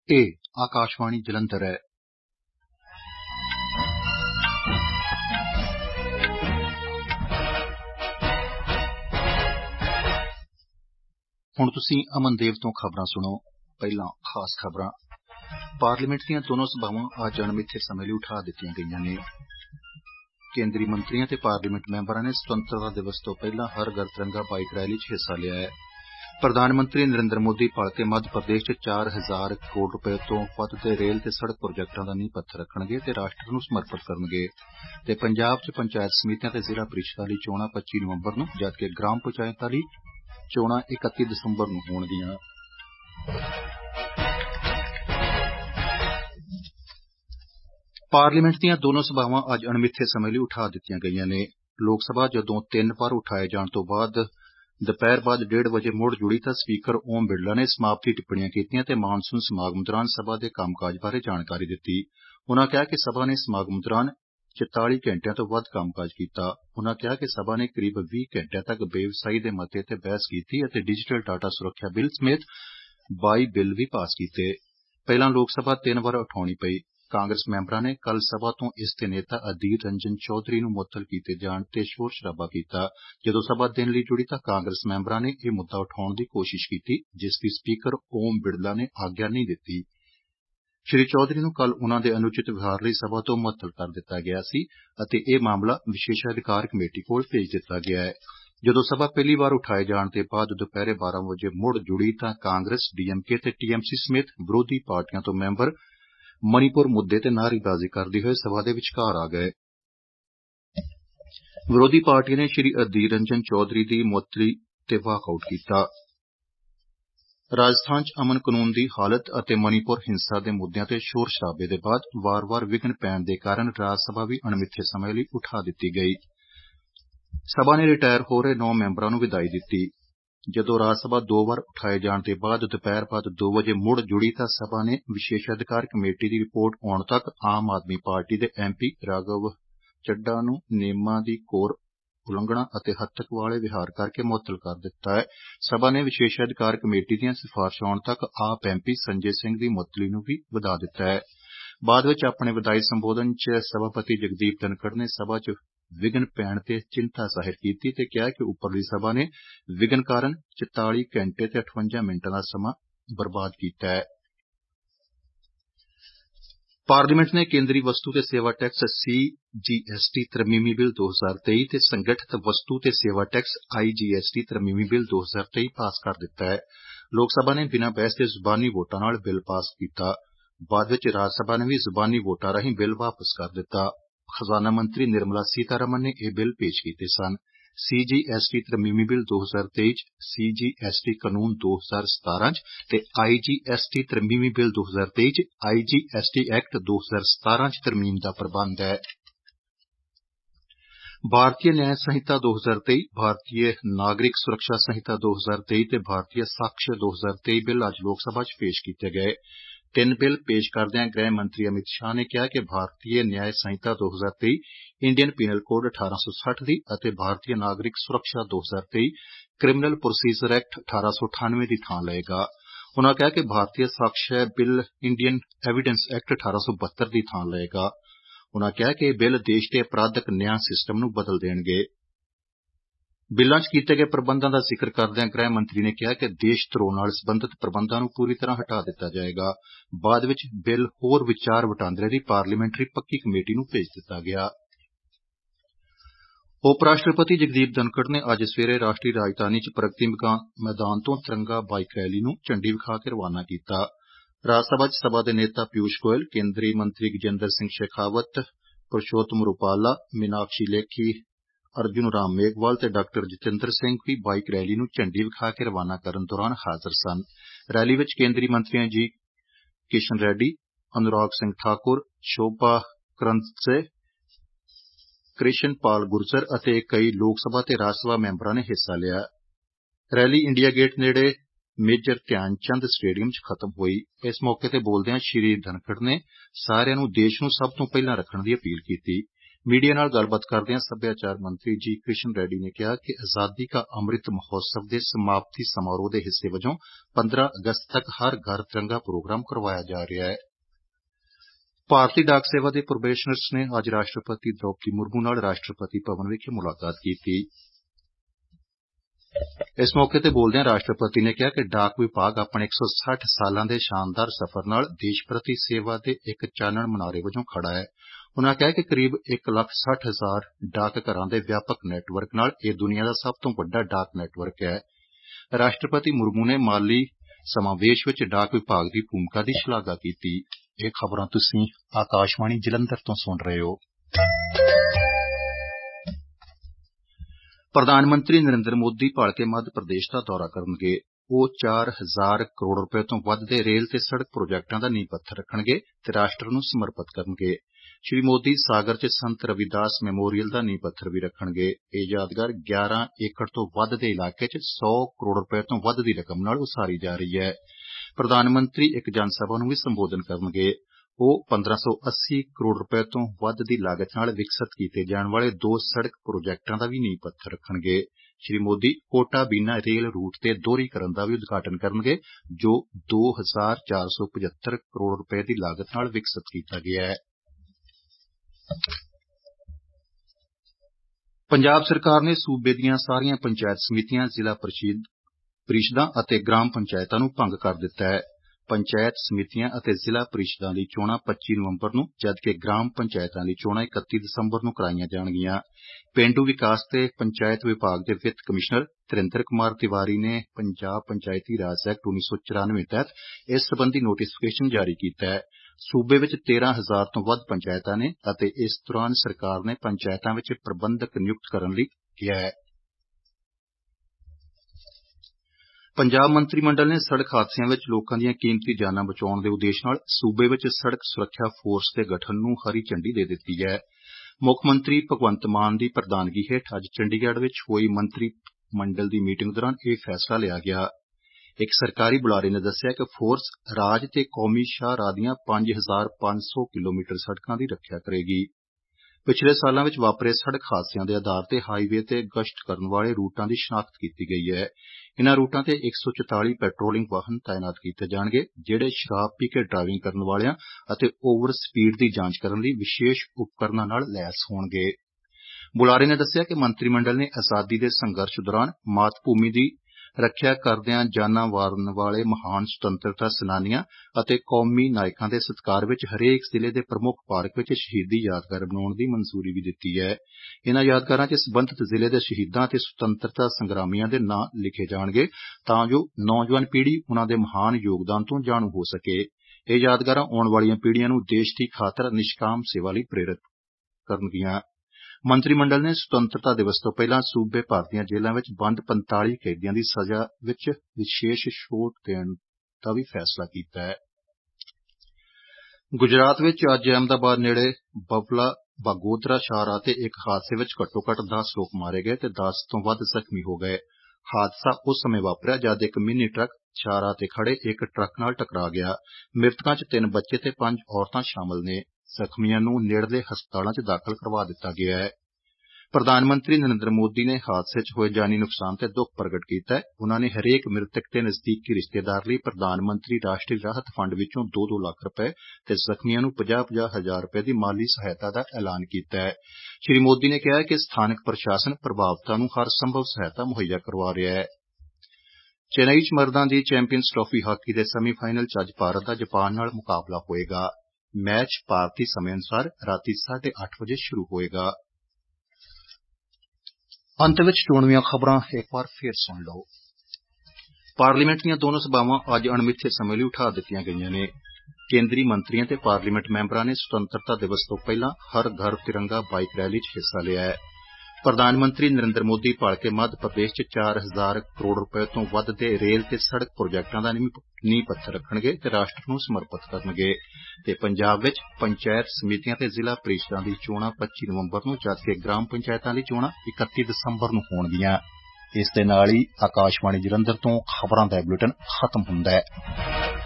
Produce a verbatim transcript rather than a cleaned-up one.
ਇਹ ਆਕਾਸ਼ਵਾਣੀ ਜਲੰਧਰ ਹੈ। ਹੁਣ ਤੁਸੀਂ ਅਮਨਦੇਵ ਤੋਂ ਖਬਰਾਂ ਸੁਣੋ। ਪਹਿਲਾਂ ਖਾਸ ਖਬਰਾਂ। ਪਾਰਲੀਮੈਂਟ ਦੀਆਂ ਦੋਨੋਂ ਸਭਾਵਾਂ ਅੱਜ ਅਣਮਿੱਥੇ ਸਮੇਂ ਲਈ ਉਠਾ ਦਿੱਤੀਆਂ ਗਈਆਂ ਨੇ। ਕੇਂਦਰੀ ਮੰਤਰੀਆਂ ਤੇ ਪਾਰਲੀਮੈਂਟ ਮੈਂਬਰਾਂ ਨੇ ਸੁਤੰਤਰਤਾ ਦਿਵਸ ਤੋਂ ਪਹਿਲਾਂ ਹਰ ਘਰ ਤਿਰੰਗਾ ਬਾਈਕ ਰੈਲੀ 'ਚ ਹਿੱਸਾ ਲਿਆ ਹੈ। ਪ੍ਰਧਾਨ ਮੰਤਰੀ ਨਰਿੰਦਰ ਮੋਦੀ ਭਲਕੇ ਮੱਧ ਪ੍ਰਦੇਸ਼ 'ਚ ਚਾਰ ਹਜ਼ਾਰ ਕਰੋੜ ਰੁਪਏ ਤੋਂ ਵੱਧ ਦੇ ਰੇਲ ਤੇ ਸੜਕ ਪ੍ਰੋਜੈਕਟਾਂ ਦਾ ਨੀਂਹ ਪੱਥਰ ਰੱਖਣਗੇ ਤੇ ਰਾਸ਼ਟਰ ਨੂੰ ਸਮਰਪਿਤ ਕਰਨਗੇ। ਤੇ ਪੰਜਾਬ 'ਚ ਪੰਚਾਇਤ ਸਮੀਤੀਆਂ ਤੇ ਜ਼ਿਲ੍ਹਾ ਪ੍ਰੀਸ਼ਦਾਂ ਲਈ ਚੋਣਾਂ ਪੱਚੀ ਨਵੰਬਰ ਨੂੰ, ਜਦਕਿ ਗ੍ਰਾਮ ਪੰਚਾਇਤਾਂ ਲਈ ਚੋਣਾਂ ਇਕੱਤੀ ਦਸੰਬਰ ਨੂੰ ਹੋਣਗੀਆਂ। ਪਾਰਲੀਮੈਂਟ ਦੀਆਂ ਦੋਨੋਂ ਸਭਾਵਾਂ ਅੱਜ ਅਣਮਿੱਥੇ ਸਮੇਂ ਲਈ ਉਠਾ ਦਿੱਤੀਆਂ ਗਈਆਂ ਨੇ। ਲੋਕ ਸਭਾ ਜਦੋਂ ਤਿੰਨ ਵਾਰ ਉਠਾਏ ਜਾਣ ਤੋਂ ਬਾਅਦ ਦੁਪਹਿਰ ਬਾਅਦ ਡੇਢ ਵਜੇ ਮੁੜ ਜੁੜੀ ਤਾਂ ਸਪੀਕਰ ਓਮ ਬਿਰਲਾ ਨੇ ਸਮਾਪਤੀ ਟਿੱਪਣੀਆਂ ਕੀਤੀਆਂ ਤੇ ਮਾਨਸੂਨ ਸਮਾਗਮ ਦੌਰਾਨ ਸਭਾ ਦੇ ਕੰਮਕਾਜ ਬਾਰੇ ਜਾਣਕਾਰੀ ਦਿੱਤੀ। ਉਨ੍ਹਾਂ ਕਿਹਾ ਕਿ ਸਭਾ ਨੇ ਸਮਾਗਮ ਦੌਰਾਨ ਚੁਤਾਲੀ ਘੰਟਿਆਂ ਤੋਂ ਵੱਧ ਕੰਮਕਾਜ ਕੀਤਾ। ਉਨ੍ਹਾਂ ਕਿਹਾ ਕਿ ਸਭਾ ਨੇ ਕਰੀਬ ਵੀਹ ਘੰਟਿਆਂ ਤੱਕ ਬੇਵਸਾਈ ਦੇ ਮਤੇ ਤੇ ਬਹਿਸ ਕੀਤੀ ਅਤੇ ਡਿਜੀਟਲ ਡਾਟਾ ਸੁਰੱਖਿਆ ਬਿੱਲ ਸਮੇਤ ਬਾਈ ਬਿੱਲ ਵੀ ਪਾਸ ਕੀਤੇ। ਪਹਿਲਾਂ ਲੋਕ ਸਭਾ ਤਿੰਨ ਵਾਰ ਉਠਾਉਣੀ ਪਈ। ਕਾਂਗਰਸ ਮੈਂਬਰਾਂ ਨੇ ਕੱਲ੍ਹ ਸਭਾ ਤੋਂ ਇਸ ਦੇ ਨੇਤਾ ਅਧੀਰ ਰੰਜਨ ਚੌਧਰੀ ਨੂੰ ਮੁਅੱਤਲ ਕੀਤੇ ਜਾਣ ਤੇ ਸ਼ੋਰ ਸ਼ਰਾਬਾ ਕੀਤਾ। ਜਦੋਂ ਸਭਾ ਦਿਨ ਲਈ ਜੁੜੀ ਤਾਂ ਕਾਂਗਰਸ ਮੈਂਬਰਾਂ ਨੇ ਇਹ ਮੁੱਦਾ ਉਠਾਉਣ ਦੀ ਕੋਸ਼ਿਸ਼ ਕੀਤੀ, ਜਿਸ ਦੀ ਸਪੀਕਰ ਓਮ ਬਿਰਲਾ ਨੇ ਆਗਿਆ ਨਹੀਂ ਦਿੱਤੀ। ਸ਼੍ਰੀ ਚੌਧਰੀ ਨੂੰ ਕੱਲ੍ਹ ਉਨ੍ਹਾਂ ਦੇ ਅਨੁਚਿਤ ਵਿਵਹਾਰ ਲਈ ਸਭਾ ਤੋਂ ਮੁਅੱਤਲ ਕਰ ਦਿੱਤਾ ਗਿਆ ਸੀ ਅਤੇ ਇਹ ਮਾਮਲਾ ਵਿਸ਼ੇਸ਼ਾਧਿਕਾਰ ਕਮੇਟੀ ਕੋਲ ਭੇਜ ਦਿੱਤਾ ਗਿਆ ਹੈ। ਜਦੋਂ ਸਭਾ ਪਹਿਲੀ ਵਾਰ ਉਠਾਏ ਜਾਣ ਦੇ ਬਾਅਦ ਦੁਪਹਿਰੇ ਬਾਰਾਂ ਵਜੇ ਮੁੜ ਜੁੜੀ ਤਾਂ ਕਾਂਗਰਸ, ਡੀਐਮਕੇ ਤੇ ਟੀਐਮਸੀ ਸਮੇਤ ਵਿਰੋਧੀ ਪਾਰਟੀਆਂ ਤੋਂ ਮੈਂਬਰ ਮਣੀਪੁਰ ਮੁੱਦੇ ਤੇ ਨਾਅਰੇਬਾਜ਼ੀ ਕਰਦੇ ਹੋਏ ਸਭਾ ਦੇ ਵਿਚਕਾਰ ਆ ਗਏ। ਵਿਰੋਧੀ ਪਾਰਟੀਆਂ ਨੇ ਸ਼੍ਰੀ ਅਧੀਰ ਰੰਜਨ ਚੌਧਰੀ ਦੀ ਮੁਅੱਤਲੀ ਤੇ ਵਾਕਆਊਟ ਕੀਤਾ। ਰਾਜਸਥਾਨ 'ਚ ਅਮਨ ਕਾਨੂੰਨ ਦੀ ਹਾਲਤ ਅਤੇ ਮਣੀਪੁਰ ਹਿੰਸਾ ਦੇ ਮੁੱਦਿਆਂ ਤੇ ਸ਼ੋਰ ਸ਼ਰਾਬੇ ਦੇ ਬਾਅਦ ਵਾਰ-ਵਾਰ ਵਿਘਨ ਪੈਣ ਦੇ ਕਾਰਨ ਰਾਜ ਸਭਾ ਵੀ ਅਣਮਿੱਥੇ ਸਮੇਂ ਲਈ ਉਠਾ ਦਿੱਤੀ ਗਈ। ਸਭਾ ਨੇ ਰਿਟਾਇਰ ਹੋ ਰਹੇ ਨੌਂ ਮੈਂਬਰਾਂ ਨੂੰ ਵਿਦਾਈ ਦਿੱਤੀ। ਜਦੋਂ ਰਾਜ ਸਭਾ ਦੋ ਵਾਰ ਉਠਾਏ ਜਾਣ ਦੇ ਬਾਅਦ ਦੁਪਹਿਰ ਬਾਅਦ ਦੋ ਵਜੇ ਮੁੜ ਜੁੜੀ ਤਾਂ ਸਭਾ ਨੇ ਵਿਸ਼ੇਸ਼ਾਧਿਕਾਰ ਕਮੇਟੀ ਦੀ ਰਿਪੋਰਟ ਆਉਣ ਤੱਕ ਆਮ ਆਦਮੀ ਪਾਰਟੀ ਦੇ ਐਮਪੀ ਰਾਘਵ ਚੱਡਾ ਨੂੰ ਨਿਯਮਾਂ ਦੀ ਘੋਰ ਉਲੰਘਣਾ ਅਤੇ ਹੱਤਕ ਵਾਲੇ ਵਿਹਾਰ ਕਰਕੇ ਮੁਅੱਤਲ ਕਰ ਦਿੱਤਾ ਹੈ। ਸਭਾ ਨੇ ਵਿਸ਼ੇਸ਼ਾਧਿਕਾਰ ਕਮੇਟੀ ਦੀਆਂ ਸਿਫਾਰਸ਼ਾਂ ਆਉਣ ਤੱਕ ਆਪ ਐਮਪੀ ਸੰਜੇ ਸਿੰਘ ਦੀ ਮੁਅੱਤਲੀ ਨੂੰ ਵੀ ਵਧਾ ਦਿੱਤਾ ਹੈ। ਬਾਅਦ ਵਿੱਚ ਆਪਣੇ ਵਿਦਾਈ ਸੰਬੋਧਨ 'ਚ ਸਭਾਪਤੀ ਜਗਦੀਪ ਧਨਖੜ ਨੇ ਸਭਾ 'ਚ ਵਿਘਨ ਪੈਣ ਤੇ ਚਿੰਤਾ ਜ਼ਾਹਿਰ ਕੀਤੀ ਤੇ ਕਿਹਾ ਕਿ ਉੱਪਰਲੀ ਸਭਾ ਨੇ ਵਿਘਨ ਕਾਰਨ ਚੁਤਾਲੀ ਘੰਟੇ ਤੇ ਅਠਵੰਜਾ ਮਿੰਟਾਂ ਦਾ ਸਮਾਂ ਬਰਬਾਦ ਕੀਤਾ ਹੈ। ਪਾਰਲੀਮੈਂਟ ਨੇ ਕੇਂਦਰੀ ਵਸਤੂ ਤੇ ਸੇਵਾ ਟੈਕਸ ਸੀਜੀਐਸਟੀ ਤਰਮੀਮੀ ਬਿੱਲ ਦੋ ਹਜ਼ਾਰ ਤੇਈ ਤੇ ਸੰਗਠਿਤ ਵਸਤੂ ਤੇ ਸੇਵਾ ਟੈਕਸ ਆਈਜੀਐਸਟੀ ਤਰਮੀਮੀ ਬਿੱਲ ਦੋ ਹਜ਼ਾਰ ਤੇਈ ਪਾਸ ਕਰ ਦਿੱਤਾ ਹੈ। ਲੋਕ ਸਭਾ ਨੇ ਬਿਨਾਂ ਬਹਿਸ ਦੇ ਜ਼ੁਬਾਨੀ ਵੋਟਾਂ ਨਾਲ ਬਿੱਲ ਪਾਸ ਕੀਤਾ। ਬਾਅਦ ਵਿੱਚ ਰਾਜ ਸਭਾ ਨੇ ਵੀ ਜ਼ੁਬਾਨੀ ਵੋਟਾਂ ਰਾਹੀਂ ਬਿੱਲ ਵਾਪਸ ਕਰ ਦਿੱਤਾ। ਖਜ਼ਾਨਾ ਮੰਤਰੀ ਨਿਰਮਲਾ ਸੀਤਾਰਮਨ ਨੇ ਇਹ ਬਿੱਲ ਪੇਸ਼ ਕੀਤੇ ਸਨ। ਸੀਜੀਐਸਟੀ ਤਰਮੀਮੀ ਬਿੱਲ ਦੋ ਹਜ਼ਾਰ ਤੇਈ 'ਚ ਸੀਜੀਐਸਟੀ ਕਾਨੂੰਨ ਦੋ ਹਜ਼ਾਰ ਸਤਾਰਾਂ 'ਚ ਤੇ ਆਈਜੀਐਸਟੀ ਤਰਮੀਮੀ ਬਿੱਲ ਦੋ ਹਜ਼ਾਰ ਤੇਈ 'ਚ ਆਈਜੀਐਸਟੀ ਐਕਟ ਦੋ ਹਜ਼ਾਰ ਸਤਾਰਾਂ 'ਚ ਤਰਮੀਮ ਦਾ ਪ੍ਰਬੰਧ ਹੈ। ਭਾਰਤੀ ਨਿਆਂ ਸੰਹਿਤਾ ਦੋ ਹਜ਼ਾਰ ਤੇਈ, ਭਾਰਤੀ ਨਾਗਰਿਕ ਸੁਰੱਖਿਆ ਸੰਹਿਤਾ ਦੋ ਹਜ਼ਾਰ ਤੇਈ ਤੇ ਭਾਰਤੀ ਸਾਕਸ਼ਯ ਦੋ ਹਜ਼ਾਰ ਤੇਈ ਬਿੱਲ ਅੱਜ ਲੋਕ ਸਭਾ 'ਚ ਪੇਸ਼ ਕੀਤੇ ਗਏ। ਤਿੰਨ ਬਿੱਲ ਪੇਸ਼ ਕਰਦਿਆਂ ਗ੍ਰਹਿ ਮੰਤਰੀ ਅਮਿਤ ਸ਼ਾਹ ਨੇ ਕਿਹਾ ਕਿ ਭਾਰਤੀ ਨਿਆਂ ਸੰਹਿਤਾ ਦੋ ਹਜ਼ਾਰ ਤੇਈ ਇੰਡੀਅਨ ਪੀਨਲ ਕੋਡ ਅਠਾਰਾਂ ਸੌ ਸੱਠ ਦੀ ਅਤੇ ਭਾਰਤੀ ਨਾਗਰਿਕ ਸੁਰੱਖਿਆ ਦੋ ਹਜ਼ਾਰ ਤੇਈ ਕ੍ਰਿਮੀਨਲ ਪ੍ਰੋਸੀਜਰ ਐਕਟ ਅਠਾਰਾਂ ਸੌ ਅਠਾਨਵੇਂ ਦੀ ਥਾਂ ਲਏਗਾ। ਉਨ੍ਹਾਂ ਕਿਹਾ ਕਿ Bharatiya Sakshya bill Indian evidence act ਅਠਾਰਾਂ ਸੌ ਬਹੱਤਰ ਦੀ ਥਾਂ ਲਏਗਾ। ਉਨ੍ਹਾਂ ਕਿਹਾ ਕਿ ਇਹ ਬਿੱਲ ਦੇਸ਼ ਦੇ ਅਪਰਾਧਕ ਨਿਆਂ ਸਿਸਟਮ ਨੂੰ ਬਦਲ ਦੇਣਗੇ। ਬਿੱਲਾਂ 'ਚ ਕੀਤੇ ਗਏ ਪ੍ਰਬੰਧਾਂ ਦਾ ਜ਼ਿਕਰ ਕਰਦਿਆਂ ਗ੍ਰਹਿ ਮੰਤਰੀ ਨੇ ਕਿਹਾ ਕਿ ਦੇਸ਼ ਧਰੋਹ ਨਾਲ ਸਬੰਧਤ ਪ੍ਰਬੰਧਾਂ ਨੂੰ ਪੂਰੀ ਤਰ੍ਹਾਂ ਹਟਾ ਦਿੱਤਾ ਜਾਏਗਾ। ਬਾਅਦ ਵਿੱਚ ਬਿੱਲ ਹੋਰ ਵਿਚਾਰ ਵਟਾਂਦਰੇ ਦੀ ਪਾਰਲੀਮੈਂਟਰੀ ਪੱਕੀ ਕਮੇਟੀ ਨੂੰ ਭੇਜ ਦਿੱਤਾ ਗਿਆ। ਉਪ ਰਾਸ਼ਟਰਪਤੀ ਜਗਦੀਪ ਧਨਖੜ ਨੇ ਅੱਜ ਸਵੇਰੇ ਰਾਸ਼ਟਰੀ ਰਾਜਧਾਨੀ 'ਚ ਪ੍ਰਗਤੀ ਮੈਦਾਨ ਤੋਂ ਤਿਰੰਗਾ ਬਾਈਕ ਰੈਲੀ ਨੂੰ ਝੰਡੀ ਵਿਖਾ ਕੇ ਰਵਾਨਾ ਕੀਤਾ। ਰਾਜ ਸਭਾ 'ਚ ਸਭਾ ਦੇ ਨੇਤਾ ਪਿਊਸ਼ ਗੋਇਲ, ਕੇਂਦਰੀ ਮੰਤਰੀ ਗਜੇਂਦਰ ਸਿੰਘ ਸ਼ੇਖਾਵਤ, ਪੁਰਸ਼ੋਤਮ ਰੁਪਾਲਾ, ਮੀਨਾਕਸ਼ੀ ਲੇਖੀ, ਅਰਜੁਨ ਰਾਮ ਮੇਘਵਾਲ ਤੇ ਡਾਕਟਰ ਜਤਿੰਦਰ ਸਿੰਘ ਵੀ ਬਾਈਕ ਰੈਲੀ ਨੂੰ ਝੰਡੀ ਵਿਖਾ ਕੇ ਰਵਾਨਾ ਕਰਨ ਦੌਰਾਨ ਹਾਜ਼ਰ ਸਨ। ਰੈਲੀ ਵਿੱਚ ਕੇਂਦਰੀ ਮੰਤਰੀਆਂ ਜੀ ਕਿਸ਼ਨ ਰੈਡੀ, ਅਨੁਰਾਗ ਸਿੰਘ ਠਾਕੁਰ, ਸ਼ੋਭਾ ਕਰੰਦਸੇ, ਕ੍ਰਿਸ਼ਨ ਪਾਲ ਗੁਰਜਰ ਅਤੇ ਕਈ ਲੋਕ ਸਭਾ ਤੇ ਰਾਜ ਸਭਾ ਮੈਂਬਰਾਂ ਨੇ ਹਿੱਸਾ ਲਿਆ। ਰੈਲੀ ਇੰਡੀਆ ਗੇਟ ਨੇੜੇ ਮੇਜਰ ਧਿਆਨ ਚੰਦ ਸਟੇਡੀਅਮ 'ਚ ਖਤਮ ਹੋਈ। ਇਸ ਮੌਕੇ ਤੇ ਬੋਲਦਿਆਂ ਸ਼੍ਰੀ ਧਨਖੜ ਨੇ ਸਾਰਿਆਂ ਨੂੰ ਦੇਸ਼ ਨੂੰ ਸਭ ਤੋਂ ਪਹਿਲਾਂ ਰੱਖਣ ਦੀ ਅਪੀਲ ਕੀਤੀ। मीडिया नाल गलबात करदियां सभ्याचार मंत्री जी कृष्ण रेड्डी ने कहा कि आजादी का अमृत महोत्सव के समाप्ति समारोह के हिस्से वजों पंद्रह अगस्त तक हर घर तिरंगा प्रोग्राम करवाया जा रहा है। भारतीय डाक सेवा के प्रोबेशनर्स ने अज राष्ट्रपति द्रौपदी मुर्मू नाल राष्ट्रपति भवन विखे मुलाकात की। इस मौके ते बोलदियां राष्ट्रपति ने कहा कि डाक विभाग अपने एक सौ साठ सालां दे शानदार सफर नाल देश प्रति सेवा दे एक चानण मनारे वजों खड़ा है। उन्होंने कहा कि करीब एक लाख साठ हजार डाक घरां दे व्यापक नेटवर्क नाल यह दुनिया का सब तो वड्डा डाक नेटवर्क है। राष्ट्रपति मुर्मू ने माली समावेश विच डाक विभाग की भूमिका की शलाघा की। ये खबरां तुसीं आकाशवाणी जलंधर तो सुन रहे हो। प्रधानमंत्री नरेंद्र मोदी भलके मध्य प्रदेश का दौरा करनगे। वो चार हजार करोड़ रुपए तो वध दे रेल ते सड़क प्रोजेक्टां दा नींह पत्थर रखणगे ते राष्ट्र नूं समर्पित करनगे। श्री मोदी सागर च संत रविदास मैमोरियल दा नींह पत्थर भी रखणगे। यह यादगार ग्यारह एकड़ तो वध दे इलाके च सौ करोड़ रुपए तो वध दी रकम नाल उसारी जा रही है। प्रधानमंत्री एक जनसभा नूं भी संबोधन करनगे। वो पंद्रह सौ अस्सी करोड़ रुपए तो वध दी लागत नाल विकसित कीते जाण वाले दो सड़क प्रोजेक्टां दा भी नींह पत्थर रखणगे। श्री मोदी कोटा बीना रेल रूट ते दोहरीकरण का भी उद्घाटन करनगे, जो दो हजार चार सौ पचहत्तर करोड़ रुपए की लागत नाल विकसित किया गया है। पंजाब सरकार ने सूबे दीआं सारियां पंचायत समितियां, जिला परिषदां अते ग्राम पंचायतां नूं भंग कर दिता है। पंचायत समितियां अते जिला परिषदां दी चोणां पच्ची नवंबर नूं जदकि ग्राम पंचायतां दी चोणां इकत्ती दसंबर नूं कराईआं जाणगीआं। पेंडू विकास ते पंचायत विभाग के वित्त कमिश्नर धीरेन्द्र कुमार तिवारी ने पंजाब पंचायती राज एक्ट उन्नीस सौ चौरानवे तहत इस संबंधी नोटिफिकेशन जारी किया है। सूबे विच तेरह हजार तो वध पंचायतां ने अते इस दौरान सरकार ने पंचायतां विच प्रबंधक नियुक्त करन लई किया है। पंजाब मंत्रिमंडल ने सड़क हादसिਆਂ विच लोकां ਦੀਆਂ कीमती जानां बचाउण दे उद्देश नाल सूबे विच सड़क सुरक्षा फोर्स दे गठन नूं हरी झंडी दे दित्ती है। मुख मंत्री भगवंत मान की प्रधानगी हेठ अज चंडीगढ़ विच होई मंत्रिमंडल की मीटिंग दौरान यह फैसला लिया गया। एक सरकारी बुलारे ने दस्सिया कि फोर्स राज ते कौमी शाहराह दीआं पांच हजार पांच सौ किलोमीटर सड़कां दी रखिया करेगी। पिछले सालां विच वापरे सड़क हादसिਆਂ दे आधार ते हाईवे ते गश्त करन वाले रूटां दी शनाख्त कीती गई है। इन्हां रूटां ते एक सौ चौताली पैट्रोलिंग वाहन तैनात कीते जाणगे, जिहड़े शराब पी के ड्राइविंग करन वालिआं अते ओवर स्पीड दी जांच करन लई विशेष उपकरणां नाल लैस होणगे। बुलारे ने दस्सिया कि मंत्रिमंडल ने आजादी दे संघर्ष दौरान मात भूमि दी रखिया करदिआं जानां वारन वाले महान सुतंत्रता सेनानियां अते कौमी नायकां दे सत्कार विच हरेक जिले दे प्रमुख पार्क विच शहीदी यादगार बनाउण दी मंजूरी भी दित्ती है। इन्हां यादगारां च संबंधित जिले दे शहीदां ते सुतंत्रता संग्रामियां दे नां लिखे जाणगे तां जो नौजवान पीढ़ी उन्हां दे महान योगदान तो जाणू हो सके। इह यादगारां आउण वालीआं पीढ़ियां नूं देश दी खातर निष्काम सेवा लई प्रेरित करनगीआं। मंत्रिमंडल ने सुतंत्रता दिवस तो पहला सूबे भर दीआं जेलां विच बंद पैंताली कैदियां दी सजा विच विशेष छूट देण दा भी फैसला कीता है। गुजरात विच अज अहमदाबाद नेड़े बबला बागोदरा शाहराह ते एक हादसे विच घट्टो घट्ट दस लोग मारे गए ते दस तो वध जख्मी हो गए। हादसा उस समय वापरिया जद एक मिनी ट्रक शाहराह ते खड़े एक ट्रक नाल टकरा गया। मृतकां च तीन बच्चे ते पंज औरतां शामिल ने। जख्मियां नूं नेड़ले हस्पतालां च दाखल करवा दिता गया है। प्रधानमंत्री नरेंद्र मोदी ने हादसे च होए जानी नुकसान ते दुख प्रगट किया है। उन्होंने हरेक मृतक ते नजदीकी रिश्तेदार लई प्रधानमंत्री राष्ट्रीय राहत फंड विचों दो दो लाख रुपए ते जख्मियां नूं पचास पचास हजार रुपए की माली सहायता का ऐलान किया है। श्री मोदी ने कहा कि स्थानक प्रशासन प्रभावितां नूं हर संभव सहायता मुहैया करवा रहा है। चेन्नई च मर्दां दी चैंपियंस ट्रॉफी हाकी दे सैमीफाइनल च अज भारत दा जापान नाल मुकाबला होएगा। मैच भारतीय समय अनुसार राती साढ़े अठ बजे शुरू होएगा। अंत विच चोणवीआं खबरां एक बार फिर सुन लो। पार्लीमेंट दीआं दोनों सभावां अज अणमिथे समय लई उठा दित्तिआं गईआं ने। केंद्रीय मंत्रियों ते पार्लीमेंट मैंबरां ने सुतंत्रता दिवस तो पहला हर घर तिरंगा बाइक रैली च हिस्सा लिया है। प्रधानमंत्री नरेंद्र मोदी भलके मध्य प्रदेश च चार हजार करोड़ रुपए तो वध दे रेल ते सड़क प्रोजेक्टां दा नींह पत्थर रखणगे ते राष्ट्र नूं समर्पित करनगे। ते पंजाब विच पंचायत समितियां ते जिला परिषदां दी चोणां पच्ची नवंबर नूं जदकि ग्राम पंचायतां दी चोणां इकत्ती दसंबर नूं होणगीआं। इस दे नाल ही आकाशवाणी जलंधर तो खबरां दा बुलेटिन खत्म हुंदा है।